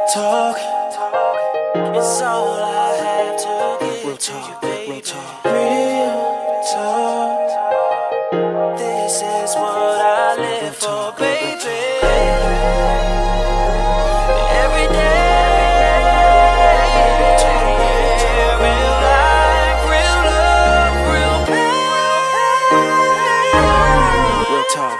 talk is all I have to give to you, baby. Real talk. This is what I live for, baby. Every day. Real life, real love, real pain. Real talk.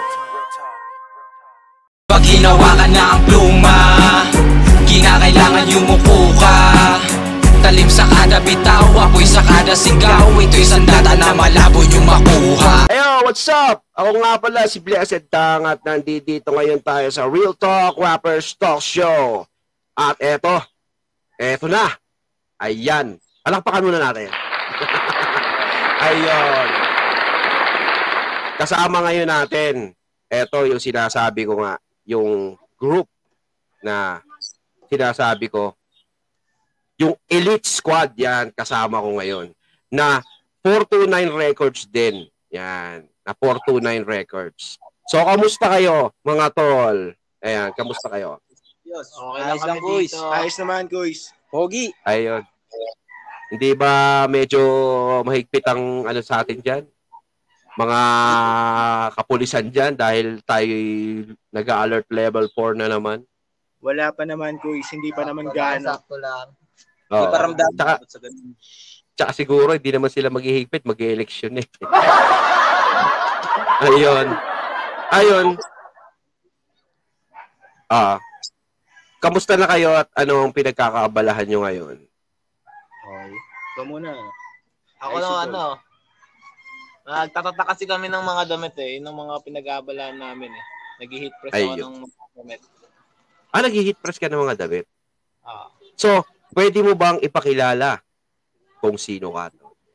Pag ginawa ka na ang pluma, kinakailangan yumuko ka. Talim sa kada bitaw, apoy sa kada sigaw. Ito'y sandata na malabo niyong makuha. Ayo, what's up? Ako nga pala si Blessed Tang at nandito ngayon tayo sa Real Talk Rappers Talk Show. At eto na. Ayan. Palakpakan muna natin. Ayun. Kasama ngayon natin, eto yung sinasabi ko nga, yung group na sinasabi ko, yung Elite Squad, yan, kasama ko ngayon, na 429 Records din. Yan, na 429 Records. So, kamusta kayo, mga tol? Ayan, kamusta kayo? Okay lang kami dito. Ayos naman, guys. Pogi. Ayun. Hindi ba medyo mahigpit ang ano sa atin dyan? Mga kapulisan dyan dahil tayo nag-alert level 4 na naman? Wala pa naman, guys. Hindi pa naman gaano. Sakto lang. Oo. Di pa ramdam. Tsaka siguro, hindi naman sila maghihigpit, mag-eleksyon eh. Ayun. Kamusta na kayo at anong pinagkakaabalahan nyo ngayon? Okay. Ikaw muna. Ako lang nagtatata kasi kami ng mga damit eh. Ng mga pinag-aabalaan namin eh. Nag-hit press ako ng mga damit. Nag-hit press ka ng mga damit? Ah. So, pwede mo bang ipakilala kung sino ka?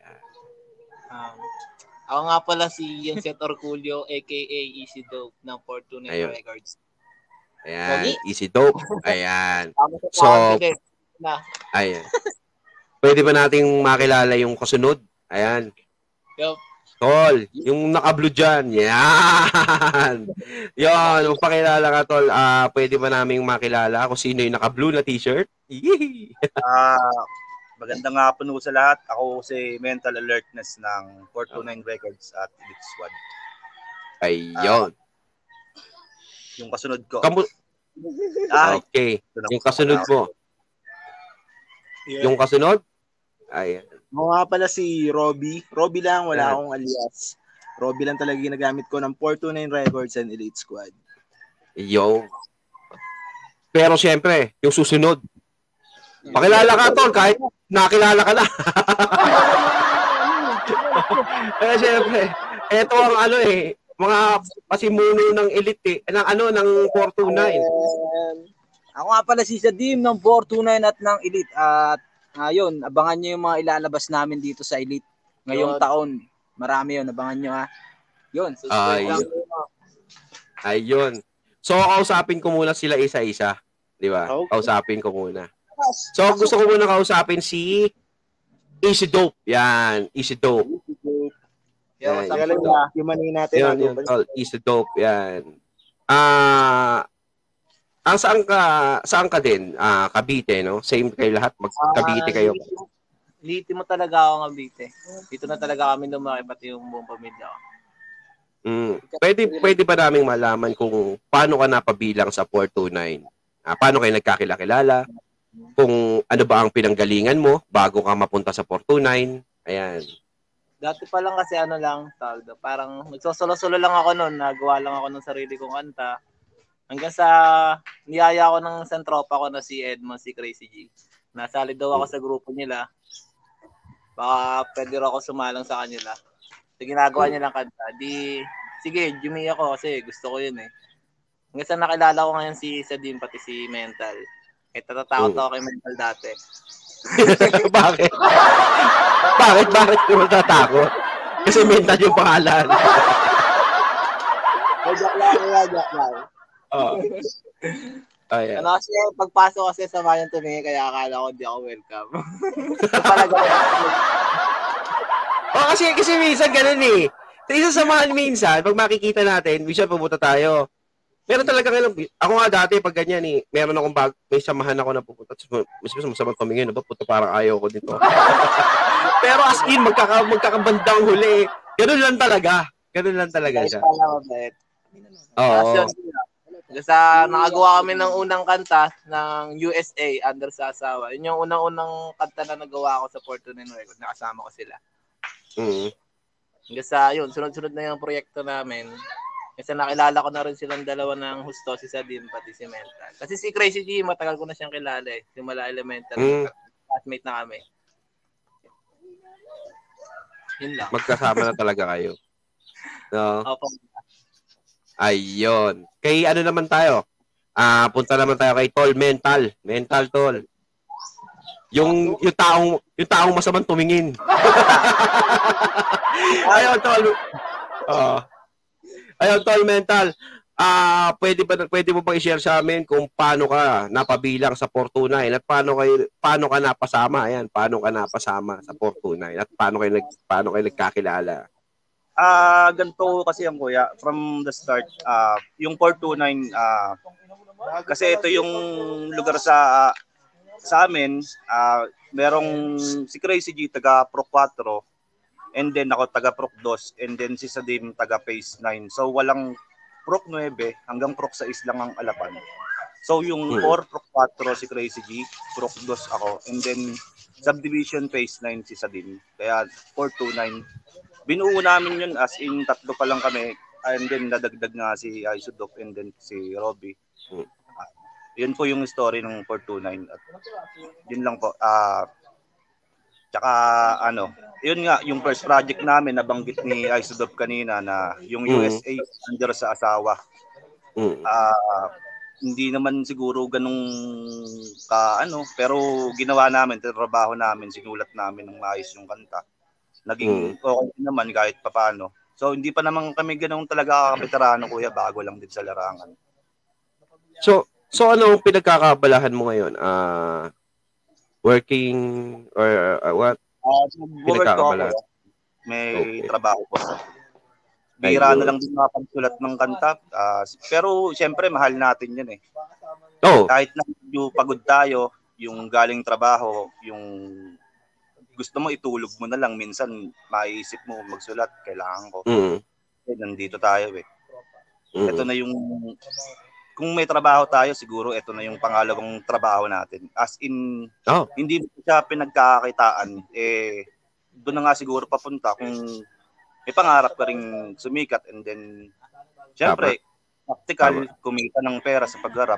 Ako nga pala si Yenset Orculio aka Easy Dope ng 429 Records. Ayan, Easy Dope. Ayan. So, ayan. Pwede ba nating makilala yung kasunod? Ayan. Yup. Tol, yung naka-blue dyan. Yan. Yon, magpakilala ka, Tol. Pwede ba naming makilala kung sino yung naka-blue na t-shirt? Magandang hapon po sa lahat. Ako si Mental Alertness ng 429 Records at Elite Squad. Ayun. Yung kasunod ko. Okay. Yung kasunod mo. Yung kasunod? Ayan. Ako nga pala si Robby. Robby lang, wala akong alias. Robby lang talaga ginagamit ko ng 429 Records and Elite Squad. Yo. Pero siyempre, yung susunod. Pakilala ka, Tol, kahit nakilala ka na. Pero siyempre, eto ang mga pasimuno ng Elite ng 429. Ako nga pala si Sadim ng 429 at ng Elite at ayun, abangan nyo yung mga ilalabas namin dito sa Elite ngayong taon. Marami yun, abangan nyo ha. Yun. Ayun. So, kausapin ko muna sila isa-isa. Di ba? Okay. Kausapin ko muna. So, gusto ko muna kausapin si Easy Dope. Yan, Easy Dope. Yan, yung mani natin. Yan, Easy Dope. Yan. Saan ka din? Cavite, no? Same kayo lahat? Cavite kayo? Liti mo talaga ako Cavite. Dito na talaga kami lumaki, pati yung buong pamilya ko. Pwede ba naming malaman kung paano ka napabilang sa 429? Paano kayo nagkakilala? Kung ano ba ang pinanggalingan mo bago ka mapunta sa 429? Ayan. Dati pa lang kasi parang nagsosolo-solo lang ako noon. Nagawa lang ako ng sarili kong kanta. Hanggang sa niyaya ako ng isang tropa ko na si Edmond, si Crazy G. Nasali daw ako sa grupo nila. Baka pwede rin ako sumalang sa kanila. So, ginagawa niya lang kanta. Sige, Jimmy ako kasi gusto ko yun eh. Hanggang sa nakilala ko ngayon si Sadim pati si Mental. Natatakot ako kay Mental dati. Bakit? Bakit mo natatakot? Kasi Mental yung pangalan. Joke lang. Ayan. Kasi pagpasok kasi sa bayan tumingin kaya akala ko di ako welcome. Kasi minsan ganun eh. Sa isa samahan minsan, pag makikita natin, minsan pumunta tayo. Meron talaga kailang, ako nga dati pag ganyan meron akong may samahan ako na pupunta. Mas masamang tumingin, ba? Puto parang ayaw ko dito. Pero as in, magkakabandang huli. Ganun lang talaga. Siya. Oo. Sa nakagawa kami ng unang kanta ng USA, Under sa Asawa. Yun yung unang-unang kanta na nagawa ko sa 429 Record. Nakasama ko sila. Hanggang sa yun, sunod-sunod na yung proyekto namin. Kasi nakilala ko na rin silang dalawa ng husto, si Sadim pati si Mental. Kasi si Crazy G, matagal ko na siyang kilala eh. Simula elementary. Classmate na kami. Yun lang. Magkasama na talaga kayo. No? Opo. Ayun. Kay ano naman tayo? Punta naman tayo kay Tol Mental. Mental Tol. Yung taong masamang tumingin. Ayun, Tol. Ayun, Tol Mental. Pwede mo bang i-share sa amin kung paano ka napabilang sa 429 at paano ka napasama? Ayan, paano ka napasama sa 429 at paano kayo nagkakilala? Ganito kasi ang kuya, from the start, yung 429, kasi ito yung lugar sa amin, merong si Crazy G taga Pro 4, and then ako taga Pro 2, and then si Sadim taga Phase 9. So walang Pro 9 hanggang Pro 6 lang ang alapan. So yung 4 Pro 4 si Crazy G, Pro 2 ako, and then Subdivision Phase 9 si Sadim. Kaya 429. Binuo namin yun as in tatlo pa lang kami, and then nadagdag nga si Aisudop and then si Robby. Yun po yung story ng 429 at yun lang po. Tsaka yun nga yung first project namin nabanggit ni Aisudop kanina na yung USA Under sa Asawa. Hindi naman siguro ganung pero ginawa namin, trabaho namin, sinulat namin ng maayos yung kanta. Naging okay naman kahit papaano. So hindi pa naman kami ganun talaga veterano kuya, bago lang din sa larangan. So ano ang pinagkakabalahan mo ngayon? Working or what? Pinagkakabalahan. May trabaho po. Bira na lang din makapagsulat ng kanta. Pero siyempre mahal natin yun eh. Kahit na pagod tayo, yung galing trabaho, yung gusto mo itulog mo na lang, minsan maiisip mo magsulat, kailangan ko. Nandito tayo eh. Ito na yung kung may trabaho tayo, siguro ito na yung pangalawang trabaho natin. As in, hindi mo siya pinagkakakitaan. Doon na nga siguro papunta kung may pangarap ka rin sumikat and then, syempre, practical, kumita ng pera sa pagharap.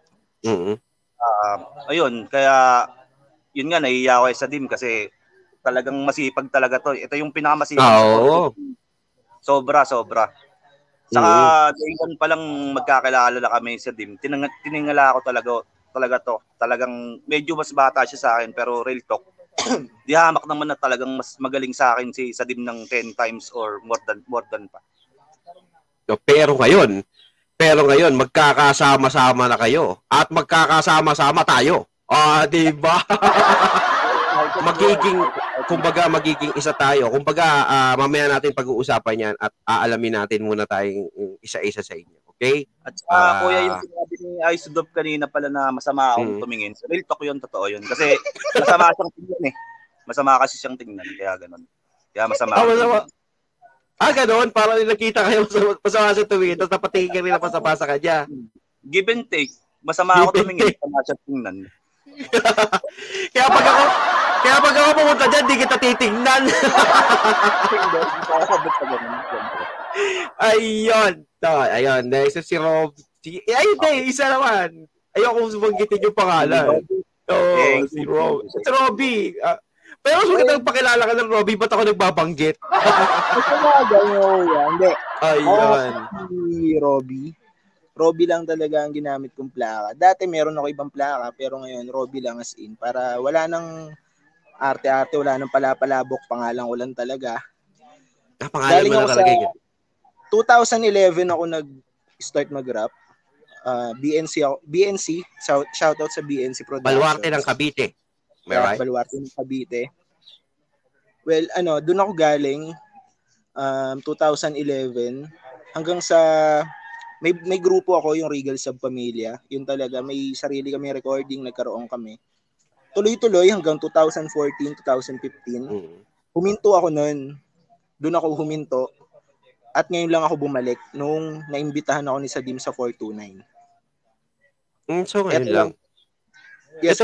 Ayun, kaya, yun nga, nahihiya ako sa Dim kasi talagang masipag talaga to. Ito yung pinakamasipag. Sobra. Saka day one pa lang magkakilala na kami sa Dim. Tiningala ako talaga to. Talagang medyo mas bata siya sa akin pero real talk. Di hamak naman na talagang mas magaling sa akin sa Dim ng 10 times or more than pa. Pero ngayon magkakasama-sama na kayo at magkakasama-sama tayo. Di ba? magiging isa tayo. Kumbaga, mamaya natin pag-uusapan yan at aalamin natin muna tayong isa-isa sa inyo. Okay? At kuya, yung sinabi ni Aisudop kanina pala na masama akong tumingin. So, real talk yun, totoo yun. Kasi masama siyang tingnan eh. Masama kasi siyang tingnan. Kaya ganun. Kaya masama. Ganun? Para nakita kayo masama siyang tumingin tapos napatingin ka rin na pasama sa kanya. Give and take. Masama ako tumingin. Masama siyang tingnan. Kaya pag ako pumunta dyan, di kita titignan. Ayun. Next si Rob. Isa naman. Ayoko banggitin yung pangalan. Si Rob. Si Robby. Pero sulit ang pakilala ka ng Robby, ba't ako nagbabanggit? Hindi. Ayun. Si Robby lang talaga ang ginamit kong plaka. Dati meron ako ibang plaka, pero ngayon Robby lang as in. Para wala nang arte-arte, wala nang palapalabok, pangalan ko lang talaga. Pangalan mo lang talaga yun. 2011 ako nag-start mag-rap. BNC, shoutout sa BNC Productions. Baluarte ng Cavite. May right? Baluarte ng Cavite. Well, doon ako galing 2011 hanggang sa may grupo ako, yung Regal Subpamilya. Yun talaga, may sarili kami recording, nagkaroon kami. Tuloy-tuloy hanggang 2014, 2015. Huminto ako noon. Doon ako huminto. At ngayon lang ako bumalik nung naimbitahan ako ni Sadim sa 429. So ngayon lang. Yes,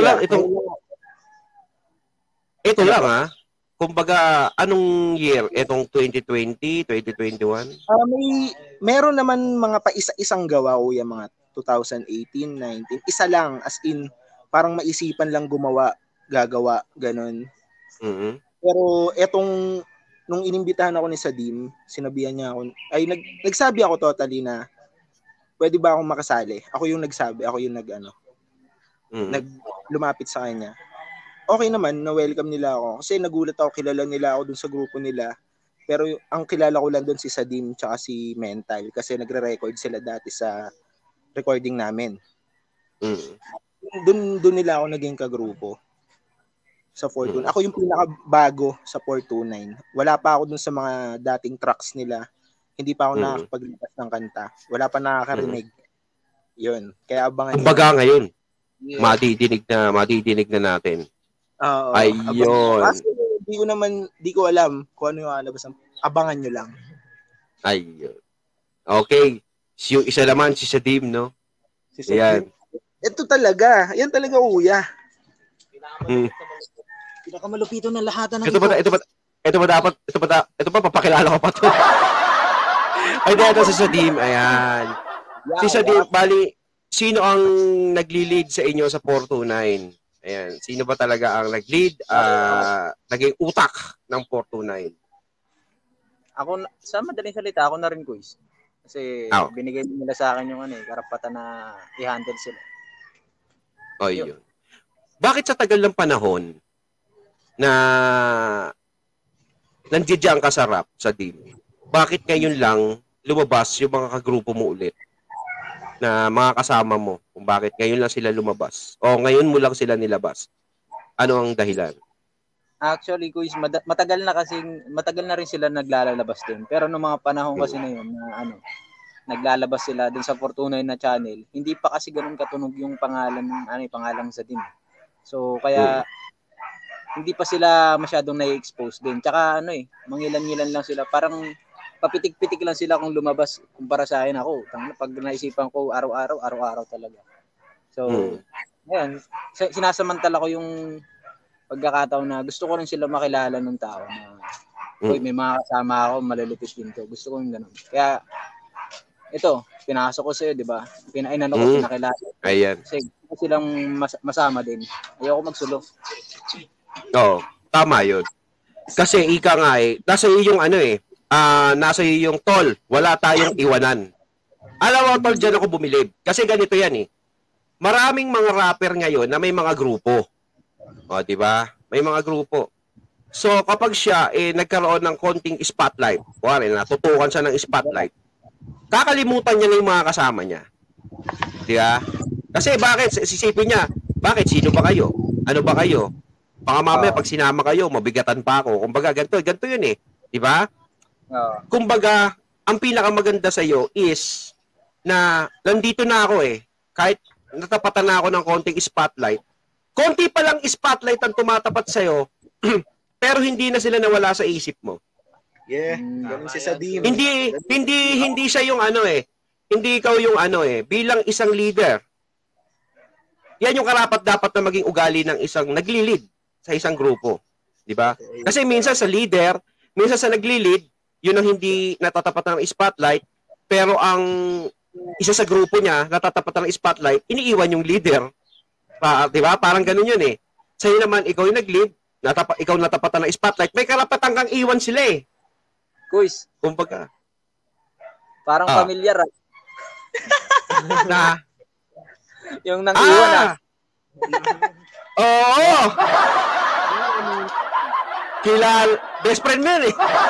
ito lang ha. Kumbaga, anong year? Itong 2020, 2021? Meron naman mga paisa-isang gawa, kuya, mga 2018, 19. Isa lang, as in, parang maisipan lang gagawa, ganun. Mm-hmm. Pero nung inimbitahan ako ni Sadim, sinabihan niya ako, nagsabi ako totally na, pwede ba akong makasali? Ako yung nagsabi, ako yung lumapit sa kanya. Okay naman, na-welcome nila ako. Kasi nagulat ako, kilala nila ako dun sa grupo nila. Pero ang kilala ko lang dun si Sadim tsaka si Mental kasi nagre-record sila dati sa recording namin. Dun nila ako naging kagrupo sa 429. Ako yung pinakabago sa 429. Wala pa ako dun sa mga dating tracks nila. Hindi pa ako nakakapaglipas ng kanta. Wala pa nakakarinig. Yun. Kaya abangan kumbaga ngayon, madidinig na natin. Ayun. Kasi di ko alam kung ano yung alabas. Abangan nyo lang. Ayun. Okay. Yung isa naman, si Sadim, no? Si Sadim. Ito talaga. Yan talaga, kuya. Pinakamalupito ng lahat ng Ito ba papakilala ko pa to? Ay, ito si Sadim. Ayan. Si Sadim, bali, sino ang nagli-lead sa inyo sa 429? Ayan. Sino ba talaga ang nag-lead? Naging utak ng 429? Ako, sa madaling salita, ako na rin, Kuis. Kasi binigay nila sa akin yung karapatan na i-handle sila. Yun. Bakit sa tagal ng panahon na nandiyan ka sa rap, sa team, bakit ngayon lang lumabas yung mga kagrupo mo ulit? Na mga kasama mo, kung bakit ngayon lang sila lumabas o ngayon mo lang sila nilabas. Ano ang dahilan? Actually, Kuis, matagal na rin sila naglalabas din. Pero noong mga panahon kasi na yun, na naglalabas sila dun sa 429 na channel, hindi pa kasi ganun katunog yung pangalan sa team. So, kaya hindi pa sila masyadong na-expose din. Tsaka mangilan-ngilan lang sila. Parang papitik-pitik lang sila kung lumabas kumpara sa akin ako. Pag naisipan ko, araw-araw talaga. So, ngayon, sinasamantala ko yung pagkakataon na gusto ko rin sila makilala ng tao na may mga kasama ako, malulupit din to. Gusto ko yung ganun. Kaya, ito, pinasok ko sa'yo, di ba? Pinakilala. Ayan. Kasi gusto silang masama din. Ayoko magsulo. Oo, tama yun. Kasi ika nga nasa iyo yung nasa iyo yung tol, wala tayong iwanan. Alam mo, tol, dyan ako bumilib. Kasi ganito yan Maraming mga rapper ngayon na may mga grupo. O, di ba? May mga grupo. So, kapag siya nagkaroon ng konting spotlight, natutukan siya ng spotlight, kakalimutan niya na yung mga kasama niya. Di ba? Kasi bakit? Sisipin niya, bakit? Sino ba kayo? Ano ba kayo? Baka mamaya pag sinama kayo, mabigatan pa ako. Kumbaga, ganito yun Di ba? Kumbaga, ang pinakamaganda sa iyo is na nandito na ako kahit natapatan na ako ng konting spotlight, konti pa lang spotlight ang tumatapat sa iyo, pero hindi na sila nawala sa isip mo. Yeah, ganun si Sadim. Hindi siya yung hindi ikaw yung bilang isang leader. Yan yung karapat-dapat na maging ugali ng isang nagli-lead sa isang grupo. Di ba? Kasi minsan sa leader, minsan sa nagli-lead, yun ang hindi natatapatan ng spotlight, pero ang isa sa grupo niya, natatapatan ng spotlight, iniiwan yung leader. Di ba? Parang ganun yun Sa'yo naman, ikaw yung nag-lead, ikaw natapatan ng spotlight, may karapatan kang iwan sila Kuis. Kumbaga. Parang pamilyar Na? Yung nang iwan Oo! Best friend mo yun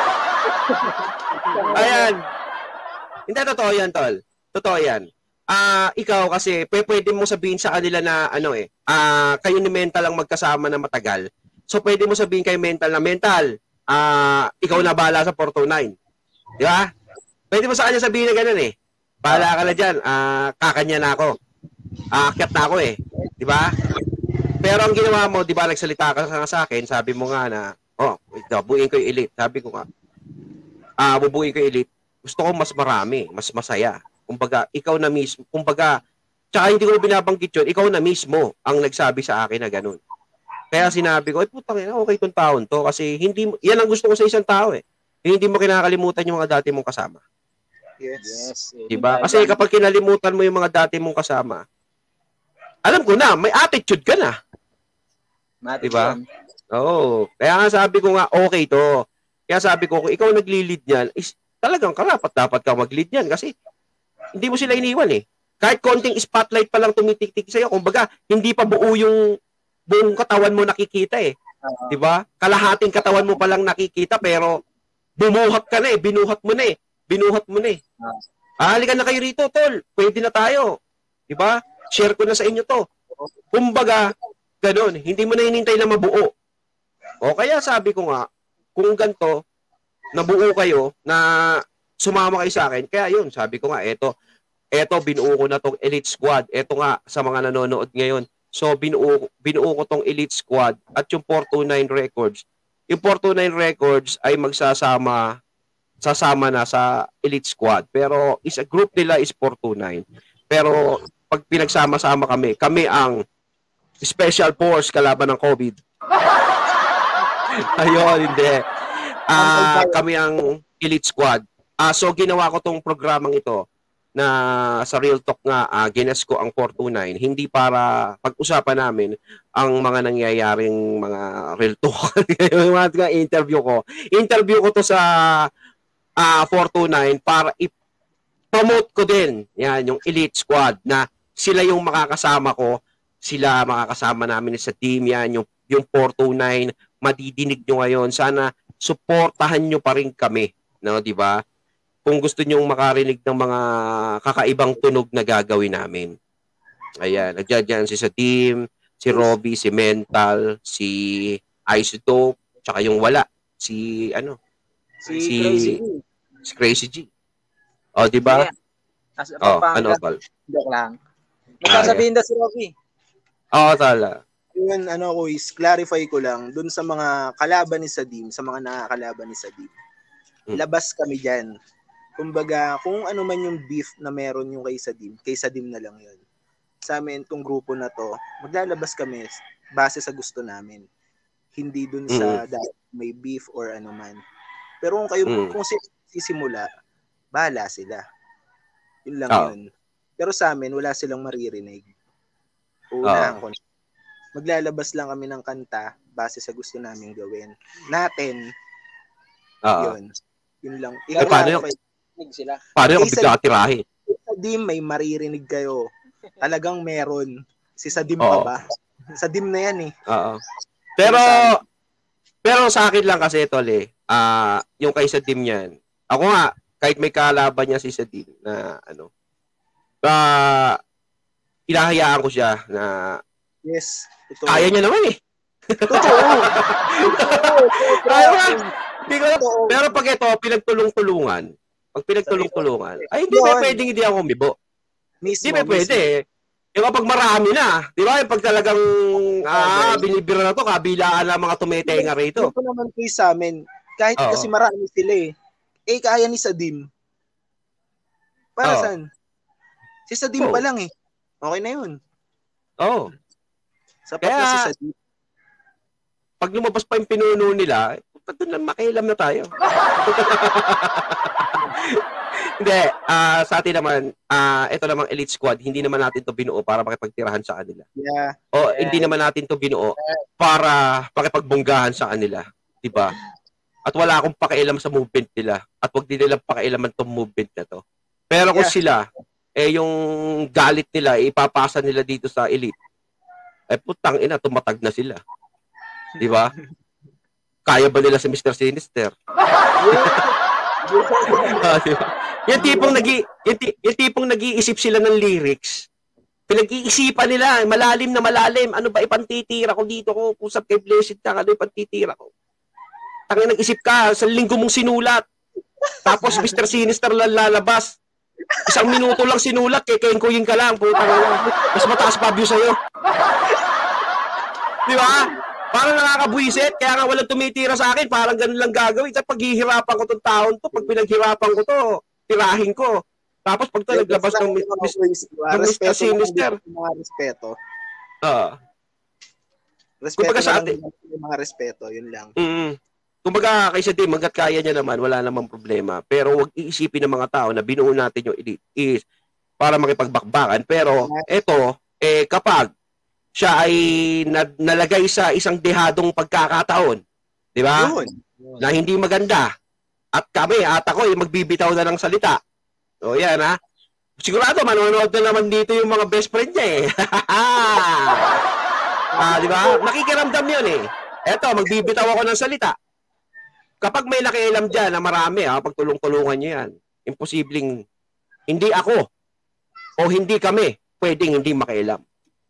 Ayan. Hindi, totoo yan, tol. Totoo yan. Ikaw kasi, pwede mo sabihin sa kanila na, kayo ni Mental ang magkasama na matagal. So, pwede mo sabihin kay Mental na, Mental, ikaw na bahala sa 429. Di ba? Pwede mo sa kanya sabihin na ganun Bahala ka na dyan. Kakanya na ako. Aakyat na ako eh. Di ba? Pero ang ginawa mo, di ba, nagsalita ka sa akin, sabi mo nga na, buuin ko yung elite. Sabi ko nga, bubuuin ko yung elite. Gusto ko mas marami, mas masaya. Kumbaga, ikaw na mismo, tsaka hindi ko binabanggit yun, ikaw na mismo ang nagsabi sa akin na ganun. Kaya sinabi ko, putang ina, okay itong taon to. Kasi yan ang gusto ko sa isang tao eh. Hindi mo kinakalimutan yung mga dati mong kasama. Yes. Diba? Kasi kapag kinalimutan mo yung mga dati mong kasama, alam ko na, may attitude ka na. Diba? Oo. Kaya nga sabi ko nga, okay to. Kaya sabi ko, kung ikaw nagli-lead niyan, talagang dapat ka mag-lead niyan kasi hindi mo sila iniwan eh. Kahit konting spotlight pa lang tumitik-tik sa'yo, kumbaga, hindi pa buo yung buong katawan mo nakikita eh. Diba? Kalahating katawan mo pa lang nakikita pero bumuhat ka na eh. Binuhat mo na eh. Halika na kayo rito, tol. Pwede na tayo. Diba? Share ko na sa inyo to. Kumbaga, ganun. Hindi mo na hinintay na mabuo. O kaya sabi ko nga, kung ganito, nabuo kayo, na sumama kayo sa akin, kaya yun, sabi ko nga, eto, binuo ko na tong Elite Squad. Eto nga, sa mga nanonood ngayon. So, binuo ko tong Elite Squad at yung 429 Records. Yung 429 Records ay sasama na sa Elite Squad. Pero, group nila is 429. Pero, pag pinagsama-sama kami ang Special Force kalaban ng COVID. Ayun, hindi. Kami ang Elite Squad. So, ginawa ko tong programang ito na sa Real Talk nga, gines ko ang 429, hindi para pag-usapan namin ang mga nangyayaring mga Real Talk. Yung mga interview ko. Interview ko to sa 429 para i-promote ko din yan, yung Elite Squad na sila yung makakasama ko, sila makakasama namin sa team yan, yung 429, madidinig nyo ngayon. Sana suportahan nyo pa rin kami, no, di ba? Kung gusto nyong makarinig ng mga kakaibang tunog na gagawin namin. Ayan, nandiyan si sa team, si Robbie, si Mental, si Isotope, tsaka yung wala, si Crazy G. O, di ba? Ano, Tol? Joke lang. Magsasabihin na si Robbie. Oo, tala. Yun, clarify ko lang, dun sa mga kalaban ni Sadim, sa mga nakakalaban ni Sadim, labas kami dyan. Kumbaga, kung ano man yung beef na meron yung kay Sadim na lang yun. Sa amin, tong grupo na to, maglalabas kami base sa gusto namin. Hindi dun sa may beef or ano man. Pero kung sisimula, bahala sila. Yun lang yun. Pero sa amin, wala silang maririnig. Unahan ko. Maglalabas lang kami ng kanta base sa gusto namin gawin. Natin. Yun lang. Paano yung bigla tirahin? Si Sadim, may maririnig kayo. Talagang meron. Si Sadim pa ba? Sadim na yan eh. Oo. Pero sa akin lang kasi ito, yung kay Sadim yan. Ako nga, kahit may kalaban niya si Sadim na inahayaan ko siya na yes, ito. Kaya niya naman eh. Totoo. Pero pag ito, pinagtulong-tulungan, ay hindi ba pwedeng hindi ako umibo? Hindi ba pwede eh. Yung kapag marami na, di ba? Yung pag talagang binibira na to, kabilaan na mga tumetenga rito. Ito naman po sa amin, kahit kasi marami sila eh. Kaya ni Sadim. Para saan? Si Sadim pa lang eh. Okay na yun. Sapat na si Sadim. Pag lumabas pa yung pinuno nila, doon lang makialam na tayo. Hindi, sa atin naman, ito namang Elite Squad, hindi naman natin to binuo para makipagtirahan sa kanila. Hindi naman natin to binuo para makipagbunggahan sa kanila. Diba? At wala akong pakialam sa movement nila. At wag din nilang pakialaman tong movement na to. Pero kung sila, yung galit nila, ipapasa nila dito sa Elite, putang ina, tumatag na sila. Diba? Kaya ba nila si Mr. Sinister? Diba? Yung tipong nag-iisip sila ng lyrics, pinag-iisipan nila, malalim na malalim, ano ba ipantitira ko dito ko, usap kay Blessed ka, ano ipantitira ko. Tangin nag-isip ka, sa linggo mong sinulat, tapos Mr. Sinister lang lalabas, Isang minuto lang sinulat, kekengkuyin ka lang. Puta ka. Mas mataas pa view sa'yo. Di ba? Parang nakakabwisit, kaya nga walang tumitira sa akin, parang ganun lang gagawin. Sa paghihirapan ko tong taon to, pag pinaghirapan ko to, tirahin ko. Tapos pag ito naglabas ng Mr. Sinister. Mga respeto. Respeto Kumbaga sa atin, mga respeto, yun lang. Kumbaga kaysa Dim, hanggat kaya niya naman, wala namang problema. Pero wag iisipin ng mga tao na binuo natin yung elite is para makipagbakbakan. Pero eto, kapag siya ay nalagay sa isang dehadong pagkakataon, di ba? Na hindi maganda. At kami, at ako, magbibitaw na ng salita. O yan, ha? Sigurado, manonood na naman dito yung mga best friend niya, eh. Di ba? Nakikiramdam yun, eh. Eto, magbibitaw ako ng salita. Kapag may nakialam dyan na marami, pagtulong-tulungan nyo yan, imposibleng hindi ako o hindi kami pwedeng hindi makialam.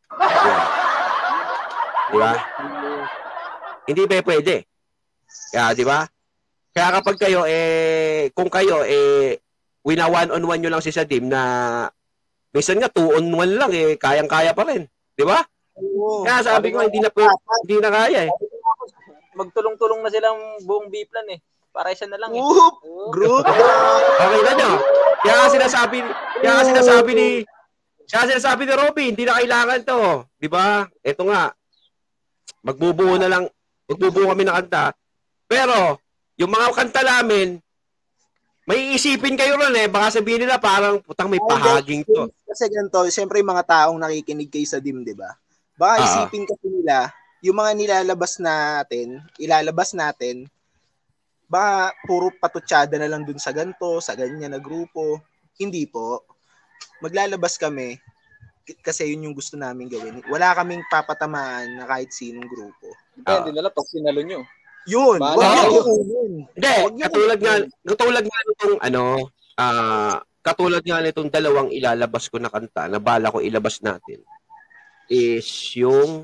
Di ba? Hindi ba pwede? Kaya, di ba? Kaya kapag kayo, kung kayo, wina one-on-one nyo lang si Sadim na minsan nga 2-on-1 lang, kayang-kaya pa rin. Di ba? Kaya sabi ko, hindi na kaya, eh. Magtulong-tulong na silang buong B-plan, eh. Para isa na lang, eh. Group! Okay na nyo. Kaya sinasabi ni Robby, hindi na kailangan to. Di ba? Ito nga, magbubuo kami ng kanta. Pero, yung mga kanta namin, may isipin kayo ron, eh. Baka sabihin nila parang, putang may pahaging to. Kasi ganito, siyempre yung mga taong nakikinig kay Sadim, di ba? Baka isipin kasi nila, yung mga ilalabas natin, baka puro patutsada na lang dun sa ganito, sa ganyan na grupo. Hindi po. Maglalabas kami kasi yun yung gusto namin gawin. Wala kaming papatamaan na kahit sinong grupo. Depende na lang pag sinalo nyo. Yun. Hindi, katulad nga nitong dalawang ilalabas ko na kanta na bala ko ilabas natin is yung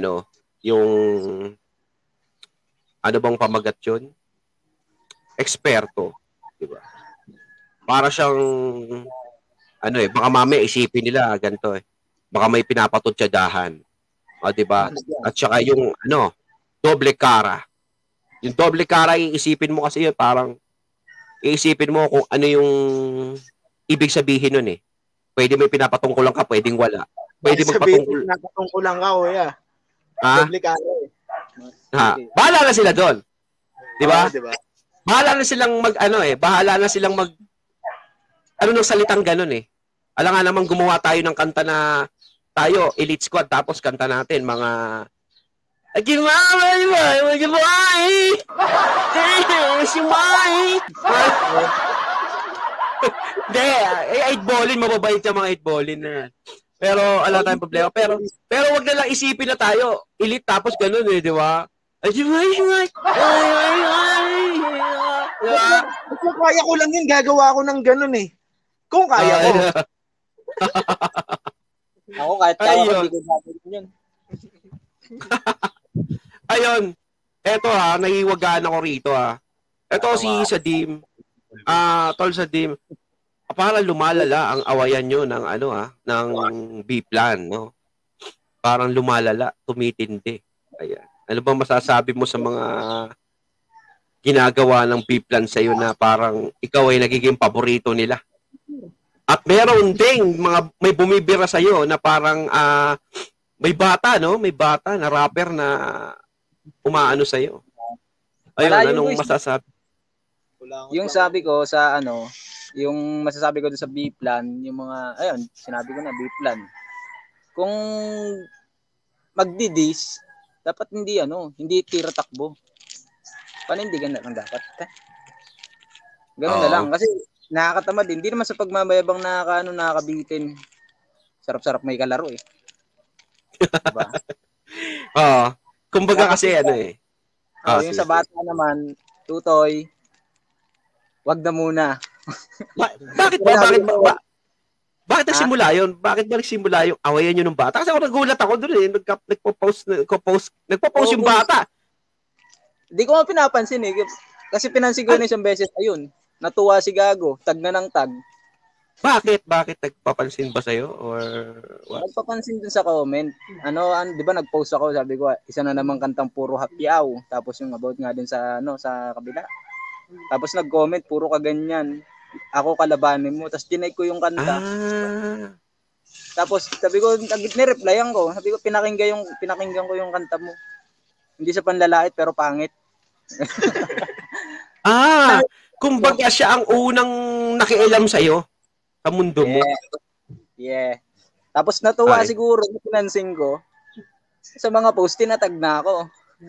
bang pamagat yun? Eksperto, di ba? Para siyang baka mamaya isipin nila ganito, baka may pinapatutsadahan. Di ba? At saka yung doble cara. Yung doble cara, iisipin mo kasi yun, parang iisipin mo kung ano yung ibig sabihin nun, eh. Pwede may pinapatungkulan ka, pwedeng wala. Pwede magpatungkol. Pinapatungkulan ka, kuya. Doble cara, eh. Bahala na sila doon. Di ba? Bahala na silang ng salitang ganun, eh. Alam nga naman gumawa tayo ng kanta na tayo, Elite Squad, tapos kanta natin, mga Hindi, 8-ballin, mababait yung mga 8-ballin na yan. Pero, ala tayong problema. Pero wag na lang isipin na tayo, elite tapos ganun, eh, di ba? Kung kaya ko lang yun, gagawa ko ng ganun, eh. Kung kaya ko. Ako kahit kaya ko, hindi ko gagawin yun. Ayun. Eto naiwagaan ako rito Eto si Sadim. Tol Sadim. Parang lumalala ang awayan nyo ng ng B-plan, no? Parang lumalala, tumitindi. Ayan. Ano bang masasabi mo sa mga ginagawa ng B-plan sa iyo na parang ikaw ay nagiging paborito nila? At meron ding may bumibira sa iyo na parang may bata, no? May bata na rapper na umaano sa iyo. Ayun, anong masasabi? Yung sabi ko sa yung masasabi ko doon sa B-plan, yung mga sinabi ko na B-plan. Kung magdidis, dapat hindi tira takbo. Panindigan na lang dapat. Ganun na lang kasi nakakatamad din. Hindi naman sa pagmamayabang nakakabitin. Sarap-sarap may kalaro, eh. Diba? Kumbaga kasi yung sa bata naman, tutoy, wag na muna. Bakit nagsimula yun? Bakit ba nagsimula yung awayan nyo ng bata? Kasi ako nagulat ako doon, eh. Nagpo-post yung bata. Hindi ko nga pinapansin, eh. Kasi pinansin ko na isang beses, ayun, natuwa si Gago, tag na ng tag. Bakit? Bakit nagpapansin ba sa'yo? Or what? Nagpapansin dun sa comment. Di ba nag-post ako, sabi ko, isa na namang kantang puro hapyaw. Tapos yung about nga din sa sa kabila. Tapos nag-comment, puro ka ganyan. Ako kalabanin mo. Tapos dinay ko yung kanta. Ah. Tapos sabi ko, nireplyan ko. Sabi ko, pinakinggan ko yung kanta mo. Hindi sa panlalait pero pangit. Kumbaga siya ang unang nakialam sa'yo sa mundo mo. Yeah. Tapos natuwa Ay. siguro, pinansin ko. Sa mga post, tinatag na ako.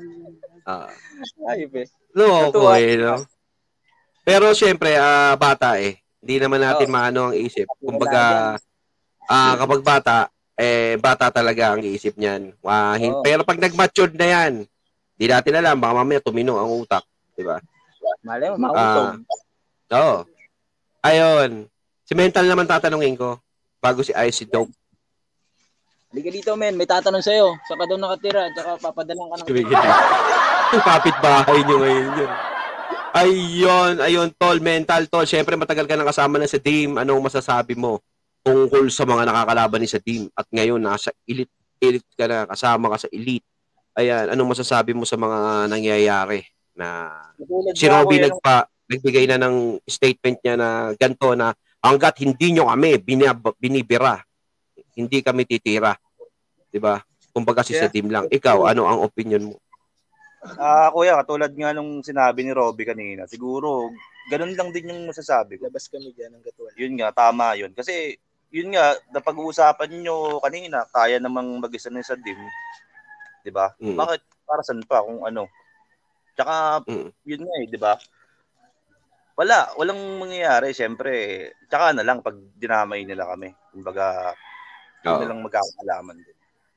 Ay, be. Loko no? Pero syempre, bata eh. Hindi naman natin maano ang isip. Kumbaga, kapag bata talaga ang isip niyan. Pero pag nag-matured na yan, di natin alam, baka mamaya tumino ang utak. Diba? Malay mo, mautong. Oo. Ayun. Si Mental naman tatanungin ko bago si Icy Dope. Halika dito, men. May tatanong sa'yo. Saan ka doon nakatira? Tsaka papadalang ka ng... Yung kapit-bahay nyo ngayon yun. Ayun, Tol. Mental, Tol. Siyempre, matagal ka nang kasama na sa team. Anong masasabi mo tungkol sa mga nakakalaban ni sa team? At ngayon, nasa elite ka na. Kasama ka sa elite. Ayan, anong masasabi mo sa mga nangyayari? Na si Robby nagbigay na ng statement niya na ganito na hanggat hindi nyo kami binibira, hindi kami titira. Diba? Kumbaga si sa team lang. Ikaw, ano ang opinion mo? Kuya, katulad nga nung sinabi ni Robby kanina, siguro, ganun lang din yung masasabi ko. Labas kami dyan ng gatuan. Yun nga, tama yun. Kasi, yun nga, napag-uusapan nyo kanina, kaya namang mag-isa na sa team. Diba? Bakit? Para saan pa kung ano? Tsaka, yun nga eh, diba? Walang mangyayari, syempre. Tsaka na lang pag dinamay nila kami. Kumbaga, hindi lang magkakalaman din.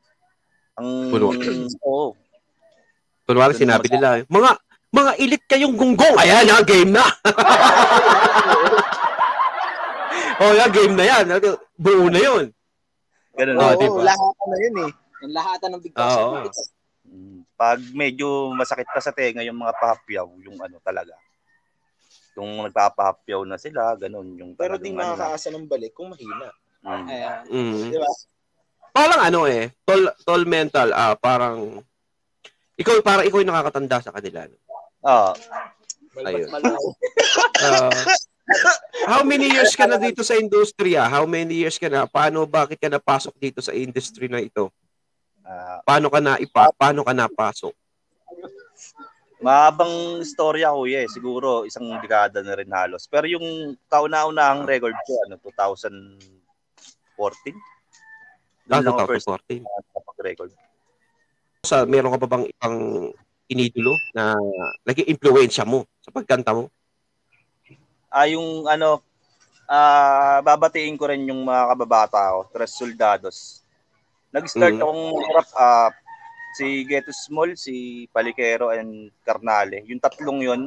Kunwari sinabi nila, mga elite kayong gunggong. Ayan na, game na. Game na yan. Buo na yun. Ganun na. Diba? Lahatan na yun eh. Yung lahatan ng bigkas. Pag medyo masakit pa sa tenga yung mga pahapyaw, yung ano talaga. Yung nagpapahapyaw na sila, ganun. Yung pero di makakaasa ng balik kung mahina. Diba? Parang tol mental, parang ikaw yung nakakatanda sa kanila. Ayun. How many years ka na dito sa industriya? How many years ka na? Bakit ka napasok dito sa industry na ito? Paano ka napasok? Mahabang istorya ko siguro isang dekada na rin halos. Pero yung kauna-unahang record ko 2014. 2014. Record. Meron ka pa bang ibang inidolo na nag-i-impluwensya mo sa pagkanta mo? Yung babatiin ko rin yung mga kababata ko, Tres Soldados. Nag-start akong rap si Ghetto Small, si Palikero, and Carnale. Yung tatlong yun,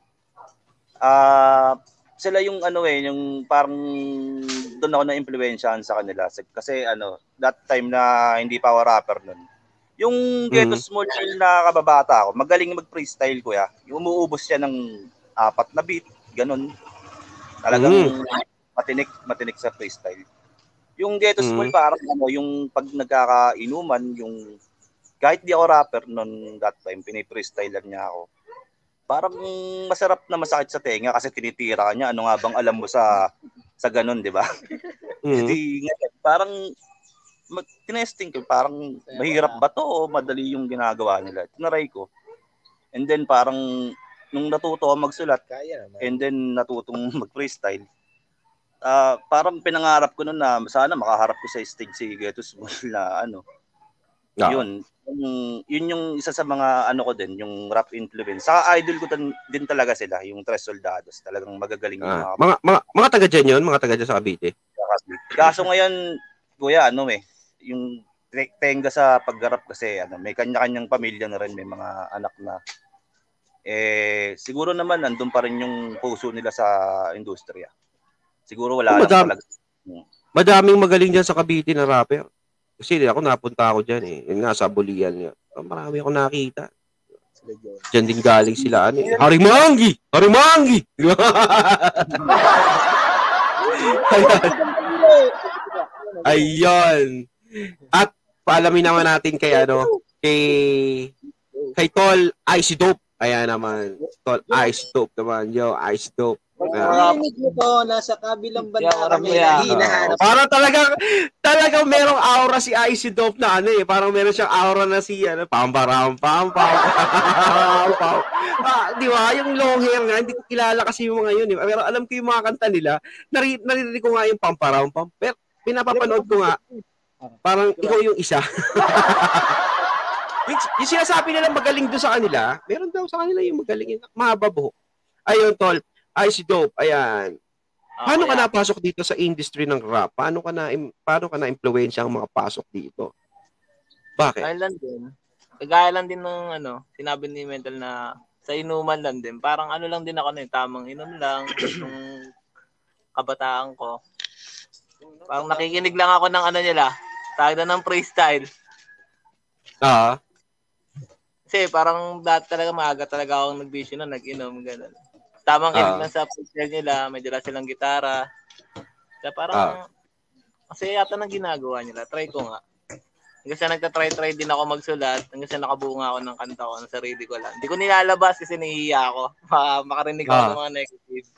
sila yung yung parang doon ako na-impluwensyahan sa kanila. Kasi that time na hindi pa ako rapper nun. Yung Ghetto Small na kababata ako, magaling mag-freestyle kuya. Yung umuubos siya ng 4 na beat, ganun. Talagang matinik sa freestyle. Yung Ghetto Small parang yung pag nagkakainuman, yung kahit di ako rapper noon that time, pinay-freestyler niya ako. Parang masarap na masakit sa tenga kasi tinitira niya. Ano nga bang alam mo sa ganun, di ba? Parang tinesting ko, parang mahirap ba to o madali yung ginagawa nila. Tinaray ko. And then parang nung natuto ako magsulat, and then natutong mag-freestyle, parang pinangarap ko noon na sana makaharap ko sa stage si Ghetto Small na yun yung isa sa mga ko din, yung rap influence. Sa idol ko din talaga sila, yung Tres Soldados. Talagang magagaling yung mga taga dyan yun, mga taga dyan sa Cavite. Kaso ngayon, kuya, yung tenga sa paggarap kasi may kanya-kanyang pamilya na rin, may mga anak na. Siguro naman nandun pa rin yung puso nila sa industriya. Siguro wala lang talaga. Madaming magaling dyan sa Cavite na rapper. Kasi ako napunta ako dyan eh. Yun nga, sa Bulian niya. Marami ako nakita. Diyan din galing sila. Harimanggi! Ayun. At paalamin naman natin kay kay Tol Ice Dope. Ayan naman. Tol Ice Dope naman. Yo, Ice Dope. Narinig mo to, nasa kabilang banda kami hinahanap. Parang talagang merong aura si Ice Dope na parang meron siyang aura na si pam-pam. Di ba? Yung long hair nga, hindi ko kilala kasi yung mga yun. Pero alam ko yung mga kanta nila. Narinig ko nga yung pam-pam. Pero pinapapanood ko nga, parang ikaw yung isa. yung sinasabi nila magaling doon sa kanila, meron daw sa kanila yung magaling, mahaba buhok. Ayun, Tol. Ice Dope, ayan. Paano ka napasok dito sa industry ng rap? Paano ka na impluwensya ang mga pasok dito? Bakit? Kagaya lang din ng sinabi ni Mental na sa inuman lang din. Parang lang din ako tamang inom lang nung kabataan ko. Parang nakikinig lang ako ng nila. Tawag na ng freestyle. Kasi parang dati talaga maaga talaga akong nag-vision na nag-inom, gano'n. Tamang kinig lang sa freestyle nila, may dala silang gitara. Kaya parang, kasi yata nang ginagawa nila, try ko nga. Hanggang sa nagtatry din ako magsulat, hanggang sa nakabuo nga ako ng kanta ko, ng sarili ko lang. Hindi ko nilalabas kasi nahihiya ako. Makarinig ako ng mga negative.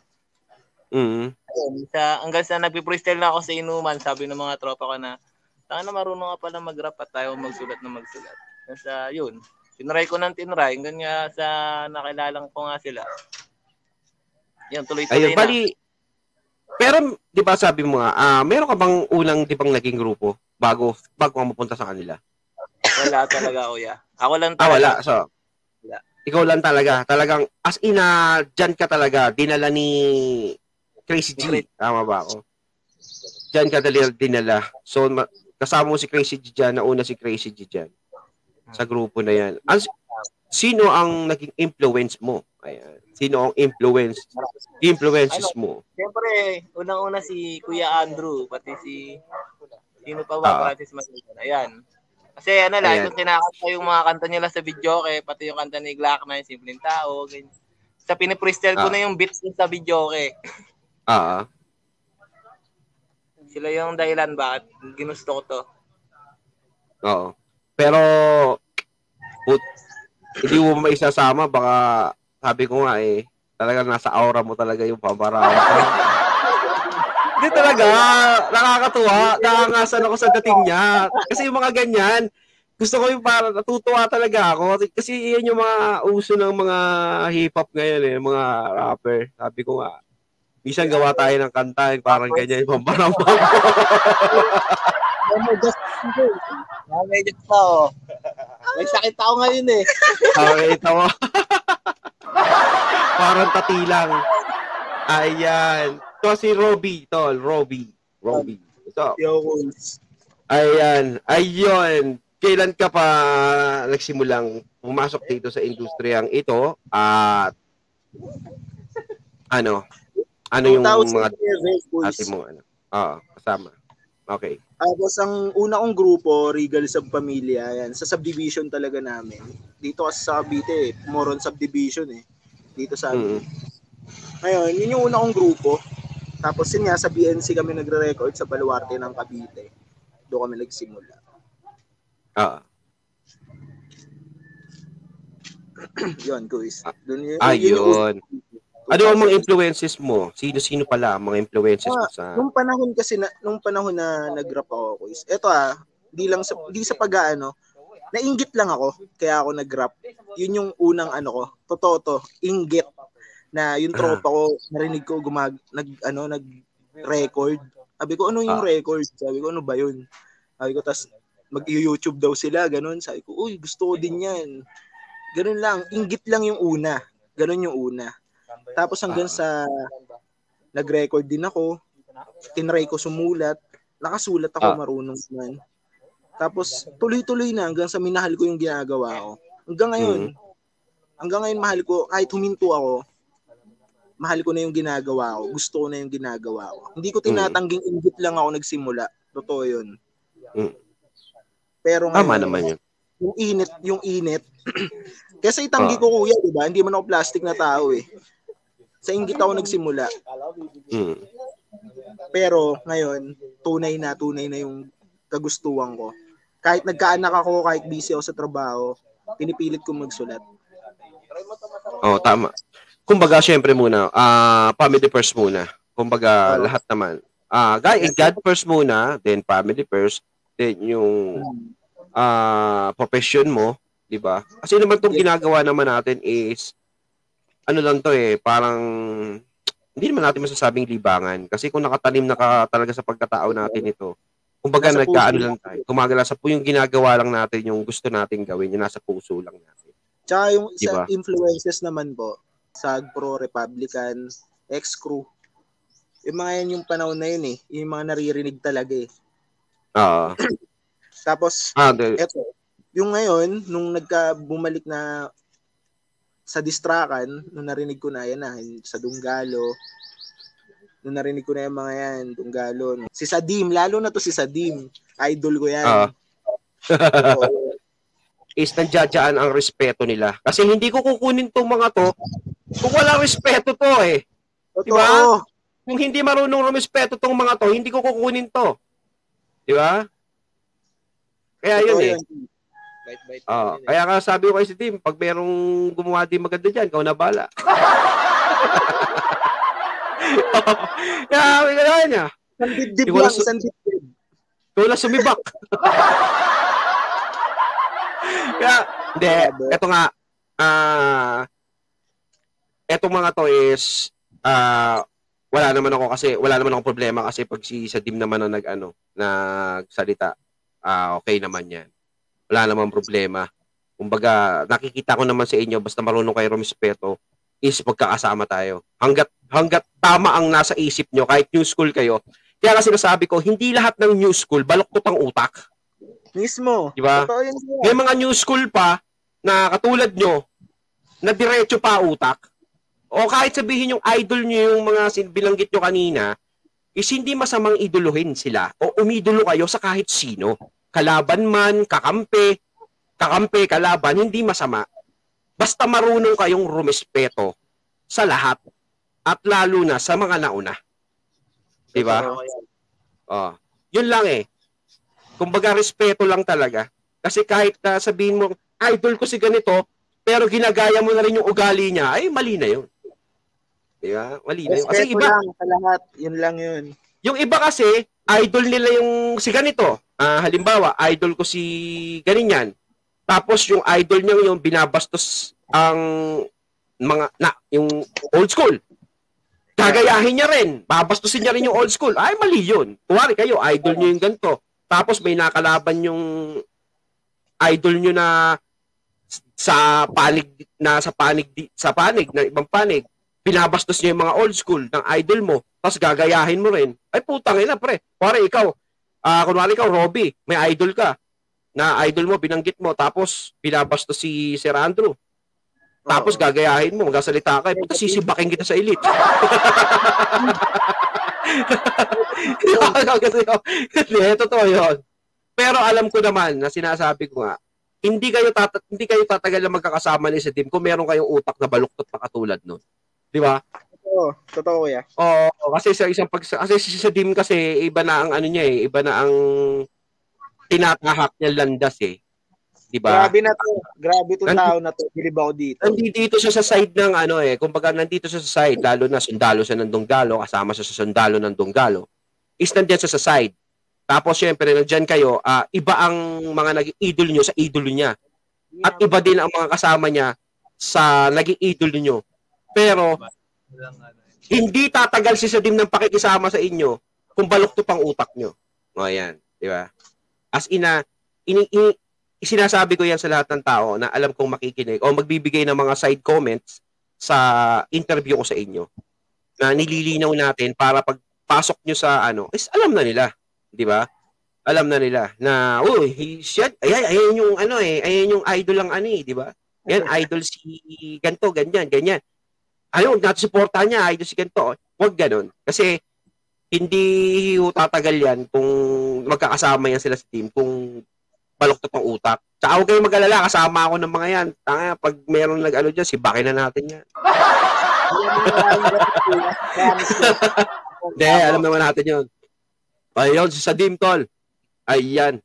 Hanggang sa nagpi-freestyle na ako sa inuman, sabi ng mga tropa ko na, marunong ka pala mag-rap at tayo magsulat. Kasi yun, tinry ko hanggang nga sa nakilalang ko nga sila. Yan, tuloy-tuloy na. Pero, di ba sabi mo nga, meron ka bang unang, di bang naging grupo bago ka mapunta sa kanila? Wala talaga, kuya. Ako lang talaga. Wala. So, ikaw lang talaga. Talagang, as in, dyan ka talaga, dinala ni Crazy G. Tama ba ako? Dyan ka dinala. So, kasama mo si Crazy G dyan, nauna si Crazy G dyan. Sa grupo na yan. Sino ang naging influence mo? Ayan. Sino ang influences mo? Siyempre, unang-una si Kuya Andrew, pati sino pa ba? Francis Manuel. Ayan. Kasi yung kinakanta yung mga kanta nila sa video, pati yung kanta ni Glock na yung Simpleng Tao. Ganyan. Sa pinipristel ko na yung beats sa video, Sila yung dahilan bakit ginusto ko to. Oo. Pero, hindi mo maisasama, baka sabi ko nga talagang nasa aura mo talaga yung pamparaan. Hindi talaga, nakakatuwa, nakangasan ako sa dating niya. Kasi yung mga ganyan, gusto ko yung parang natutuwa talaga ako. Kasi yan yung mga uso ng mga hip-hop ngayon mga rapper. Sabi ko nga, minsan gawa tayo ng kanta, parang ganyan yung pamparaan. Medyo pa, may sakit ako ngayon Ito mo. Parang tati lang. Ayan. Ito si Robbie, Tol. Robbie. Ito. Ayan. Ayun. Kailan ka pa nagsimulang pumasok dito sa industriyang ito? At ano yung mga ate mo? Kasama. Okay. Tapos ang una kong grupo, Regal Subpamilya, yan, sa subdivision talaga namin. Dito kasi sa Cavite, Moron Subdivision dito sa amin. Ngayon, yun yung una kong grupo. Tapos yun nga, sa BNC kami nagre-record sa Baluarte ng Cavite. Doon kami nagsimula. Yun, guys. Ayun. Ano ang mga influences mo? Sino pala ang mga influences mo sa... Nung panahon na nag-rap ako, guys. Ito di sa pag-aano, nainggit lang ako, kaya ako nag-rap. Yun yung unang ko. Totoo to, inggit. Na yung tropa ko, narinig ko nag-record. Sabi ko, ano yung record? Sabi ko, ano ba yun? Sabi ko, tas mag-YouTube daw sila, ganun. Sabi ko, uy, gusto ko din yan. Ganun lang, inggit lang yung una. Ganun yung una. Tapos hanggang sa nag-record din ako, tinry ko sumulat, nakasulat ako, marunong man. Tapos tuloy-tuloy na hanggang sa minahal ko yung ginagawa ko. Hanggang ngayon mahal ko, kahit huminto ako, mahal ko na yung ginagawa ko, gusto ko na yung ginagawa ko. Hindi ko tinatangging inggit lang ako nagsimula. Totoo yun. Pero ngayon, tama naman yun. Yung init. Kasi itanggi ko, kuya, diba? Hindi man ako plastic na tao Sa inggit ako nagsimula. Pero ngayon, tunay na yung kagustuhan ko. Kahit nagkaanak ako, kahit busy ako sa trabaho, pinipilit kong magsulat. Oh, tama. Kumbaga, syempre muna, family first muna. Kumbaga, lahat naman. God first muna, then family first, then yung profession mo, di ba? Kasi naman itong ginagawa naman natin is, ano lang to parang, hindi naman natin masasabing libangan. Kasi kung nakatanim na talaga sa pagkatao natin ito, kumbaga nagkaano lang tayo. Kumagala sa yung ginagawa lang natin, yung gusto natin gawin, yung nasa puso lang natin. Tsaka yung diba? sa influences naman po, SAGPRO, Republican, ex-crew, yung mga yan yung panahon na yun yung mga naririnig talaga Tapos, eto, yung ngayon, nung bumalik na sa Distrakan, nung narinig ko na yan sa Dunggalo, nung narinig ko na yung mga yan, Dunggalo, si Sadim, lalo na to si Sadim, idol ko yan. Is nandiyadyaan ang respeto nila. Kasi hindi ko kukunin tong mga to kung walang respeto to Diba? Kung hindi marunong rumespeto tong mga to, hindi ko kukunin to. Diba? Kaya yun kaya nga sabi ko kay si Tim, pag merong gumawa din maganda dyan, ikaw na bala. Kaya niya. Sandibdib lang, sandibdib. Ikaw na sumibak. Kaya, hindi, eto nga, etong mga to is, wala naman akong problema kasi pag si Sadim naman ang nagsalita, okay naman yan. Wala namang problema. Kumbaga, nakikita ko naman sa inyo, basta marunong kayo rumespeto, is magkakasama tayo. Hanggat tama ang nasa isip nyo, kahit new school kayo. Kaya kasi nasabi ko, hindi lahat ng new school, baluktot ang utak. Mismo. Diba? May mga new school pa, na katulad nyo, na diretso pa utak. O kahit sabihin yung idol nyo, yung mga bilanggit nyo kanina, is hindi masamang idoluhin sila o umidolo kayo sa kahit sino. Kalaban man, kakampi, kalaban, hindi masama. Basta marunong kayong rumespeto sa lahat at lalo na sa mga nauna. Diba? Yun lang Kumbaga, respeto lang talaga. Kasi kahit sabihin mo, idol ko si ganito, pero ginagaya mo na rin yung ugali niya, ay mali na yun. Diba? Mali na yun. Kasi iba, lang sa lahat, yun lang yun. Yung iba kasi, idol nila yung si ganito. Halimbawa, idol ko si ganyan. Tapos yung idol niya yung binabastos ang yung old school. Gagayahin niya rin. Babastusin niya rin yung old school. Ay, mali yun. Kuwari kayo, idol niyo yung ganito. Tapos may nakalaban yung idol niyo na sa panig na ibang panig. Binabastos niya yung mga old school ng idol mo. Tapos gagayahin mo rin. Ay, putang ina, pre. Kuwari kunwari ikaw, Robby, may idol ka. Na idol mo, binanggit mo. Tapos binabastos si Sir Andrew. Tapos gagayahin mo, magsasalita ka. Puta, sisibakin kita sa elite. Totoo yun. Pero alam ko naman na sinasabi ko nga, hindi kayo tatagal na magkakasama ni sa team kung meron kayong utak na baluktot na katulad nun. Di ba? Totoo kuya. Kasi sa kasi sa team kasi iba na ang iba na ang tinatahak niya landas Diba? Grabe to tao na to. Bilib ako dito. Nandito siya sa side ng kumbaga nandito siya sa side, lalo na sundalo siya ng Dunggalo, kasama siya sa sundalo ng Dunggalo. Is nandiyan siya sa side. Tapos syempre nandiyan kayo, iba ang mga nag-idol nyo sa idolo niya. At iba din ang mga kasama niya sa naging idol niyo. Pero hindi tatagal si Sadim ng pakikisama sa inyo kung baluktot ang utak nyo. Ayan, di ba? As sinasabi ko yan sa lahat ng tao na alam kong makikinig o magbibigay ng mga side comments sa interview ko sa inyo na nililinaw natin para pagpasok nyo sa is alam na nila, di ba? Alam na nila na ayan yung ayan yung idol lang di ba? Yan idol si ganto, ganyan. Ayaw, natin supportahan niya, idol si ganto. Huwag ganun. Kasi hindi tatagal yan kung magkakasama yan sila sa team kung baluktot ang utak. Tsaka huwag kayong mag-alala, kasama ako ng mga yan. Tanga, pag meron nag-ano dyan, sibakin na natin yan. Hindi, alam naman natin yun. Ayun, si Sadim, tol. Ayan.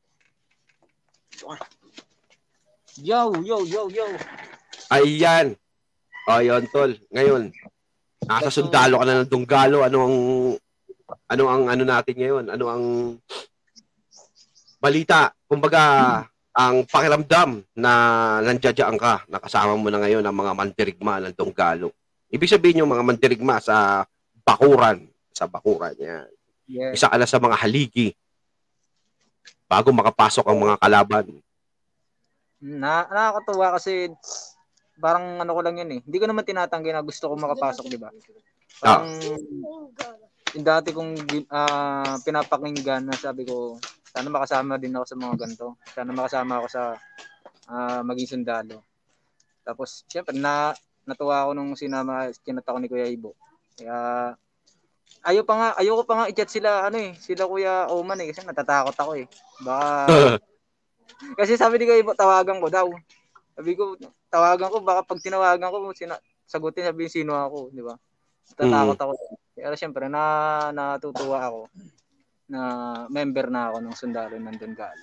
Yo. Ayan. Ayun, tol. Ngayon, nasa sundalo ka na ng Dunggalo. Ano ang natin ngayon? Ano ang balita? Kumbaga, ang pakiramdam na nandiyadyaan ka, nakasama mo na ngayon ang mga mandirigma ng Dunggalo. Ibig sabihin yung mga mandirigma sa Bakuran. Yan. Yes. Isa ka na sa mga haligi bago makapasok ang mga kalaban. Nakakatuwa kasi parang ano ko lang yun eh. Hindi ko naman tinatanggi na gusto ko makapasok, di ba? Parang yung dati kong pinapakinggan na sabi ko, sana makasama din ako sa mga ganito. Sana makasama ako sa maging sundalo. Tapos, syempre, natuwa ako nung kinat ako ni Kuya Ibo. Kaya, ayoko pa nga i-chat sila, sila Kuya Oman kasi natatakot ako eh. Baka, kasi sabi ni Kuya Ibo, tawagan ko daw. Sabi ko, tawagan ko, baka pag tinawagan ko, sagutin sabihin sino ako, di ba? Natatakot ako. Kaya syempre, natutuwa ako na member na ako ng sundalo ng Dunggalo.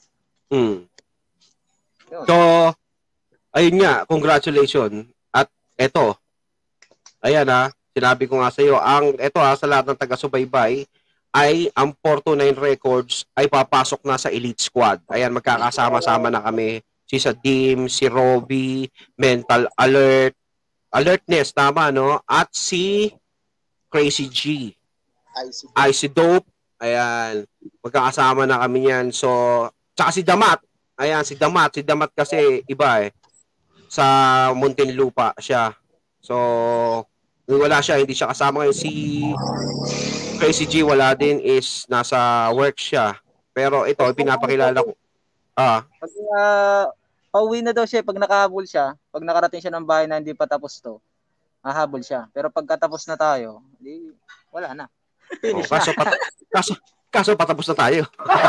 So, ayun nga, congratulations. At eto, ayan sinabi ko nga sa iyo, sa lahat ng taga-subaybay, ay ang 429 Records ay papasok na sa Elite Squad. Ayan, magkakasama-sama na kami. Si Sadim, si Robbie, Mental Alertness, tama, no? At si Crazy G. Icy Dope. Ayan, magkakasama na kami yan. So, tsaka si Damat. Ayan, si Damat kasi iba sa Muntinlupa siya. So, wala siya, hindi siya kasama ngayon. Si Crazy G wala din, is nasa work siya. Pero ito, pinapakilala ko. Pag pauwi na daw siya, pag nakahabol siya, pag nakarating siya ng bahay na hindi pa tapos to, hahabol siya. Pero pagkatapos na tayo, wala na. Finish na. Kaso patapos na tayo.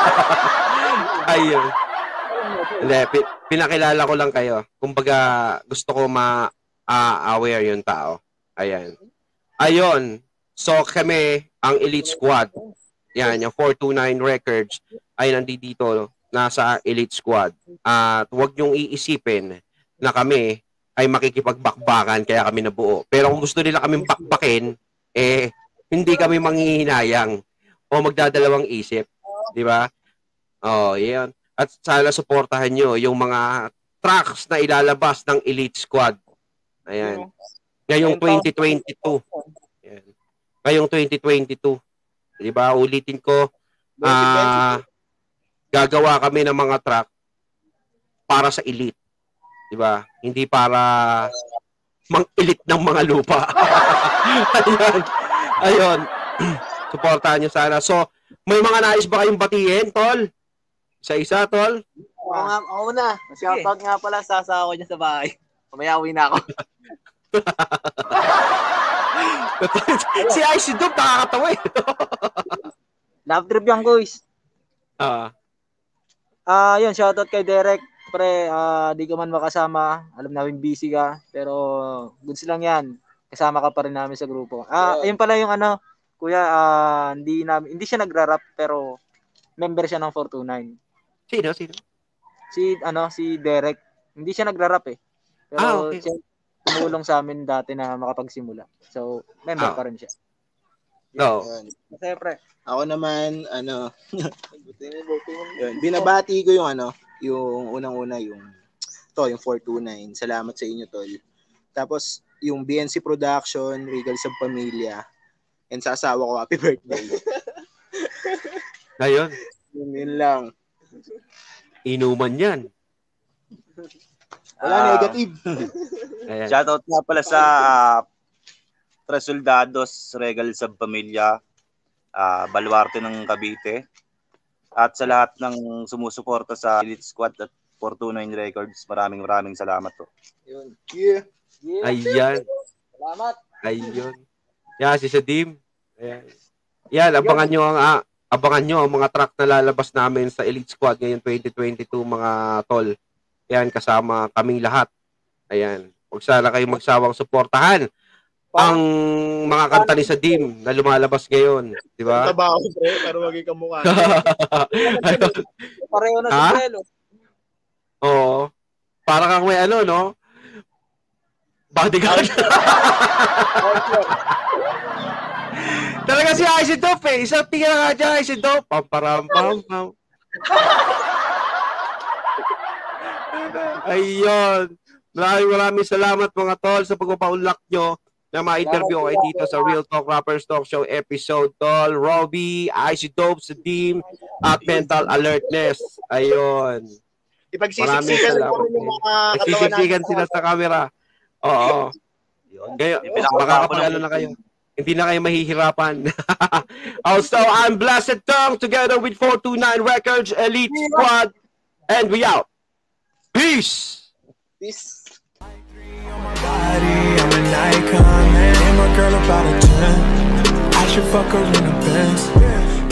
Ayun. Hindi, pinakilala ko lang kayo. Kumbaga, gusto ko ma-aware yung tao. Ayan. Ayun. So, kami, ang Elite Squad, yan, yung 429 Records, ay nandito, nasa Elite Squad. At huwag niyong iisipin na kami ay makikipagbakbakan kaya kami nabuo. Pero kung gusto nila kaming bakbakin, hindi kami manghihinayang o magdadalawang isip. Di ba? Yan. At sana suportahan nyo yung mga tracks na ilalabas ng Elite Squad. Ayan. Ngayong 2022. Ayan. Ngayong 2022. Di ba? Ulitin ko, gagawa kami ng mga track para sa elite. Di ba? Hindi para mang-elite ng mga lupa. Ayun. Suportahan nyo sana. So, may mga nais ba kayong batiin, tol? Isa, tol? Ako na. Shoutout nga pala sa asawa ko dyan sa bahay. Mamaya uwi na ako. Si Icy Dope, nakakatawa eh. Love trip yan, guys. Yun, shoutout kay Derek. Pre, di ka man makasama. Alam namin busy ka. Pero, goods lang yan. Kasama ka pa rin namin sa grupo. Ayun pala yung kuya, hindi siya nagra-rap, pero member siya ng 429. Sino? Si Derek. Hindi siya nagra-rap eh. Pero, okay. Siya tumulong sa amin dati na makapagsimula. So, member pa rin siya. No. Kasi pre, ako naman, yun, binabati ko yung yung unang-una yung 429. Salamat sa inyo, tol. Tapos, yung BNC Production, Regal sa Pamilya, and sa asawa ko, happy birthday. Ayun. Yun lang. Inuman yan. Wala negative. Shoutout nga pala sa Tres Soldados, Regal sa Pamilya, Baluarte ng Cavite, at sa lahat ng sumusuporta sa Elite Squad at 429 Records. Maraming salamat to. Yun. Yeah. Ayan. Salamat. Ayun. Yan, si Sadim. Ayan. Yan, abangan nyo ang mga track na lalabas namin sa Elite Squad ngayon 2022, mga tol. Yan, kasama kaming lahat. Ayan. Huwag sana kayong magsawang suportahan. ang mga kanta ni Sadim na lumalabas ngayon, di ba? Taba ako, pre, pero maging kamukha. Pareho na si Prelo. Oo. Para kang may ano, no? Bodyguard. Talaga si Isidop eh. Isang tingin na nga dyan, Isidop. Pam. Ayun. Maraming salamat mga tol sa pagpapaunlak nyo na ma-interview ko dito sa Real Talk Rappers Talk Show episode, tol. Robbie, Isidop, Sadim, at Mental Alertness. Ayun. Nagsisiksikan sila sa camera. Oo. Ngayon, makakapag-ano na kayo. Hindi na kayo mahihirapan. Also, I'm Blasted Tongue together with 429 Records, Elite Squad, and we out. Peace! Peace. I'm an icon, man. And my girl about a 10. I should fuck her in a Benz.